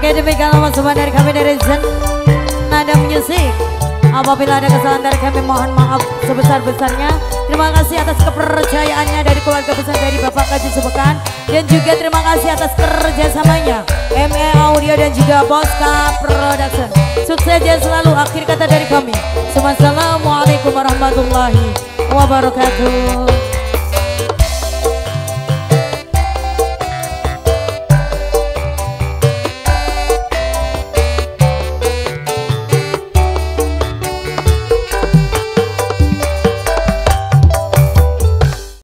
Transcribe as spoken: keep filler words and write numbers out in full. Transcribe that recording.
Oke, demikianlah semua dari kami dari Zen Nada Music. Apabila ada kesalahan dari kami mohon maaf sebesar-besarnya. Terima kasih atas kepercayaannya dari keluarga besar dari Bapak Kaji Sebekan. Dan juga terima kasih atas kerjasamanya M E Audio dan juga Boska Production. Sukses ya selalu. Akhir kata dari kami, Assalamualaikum warahmatullahi wabarakatuh.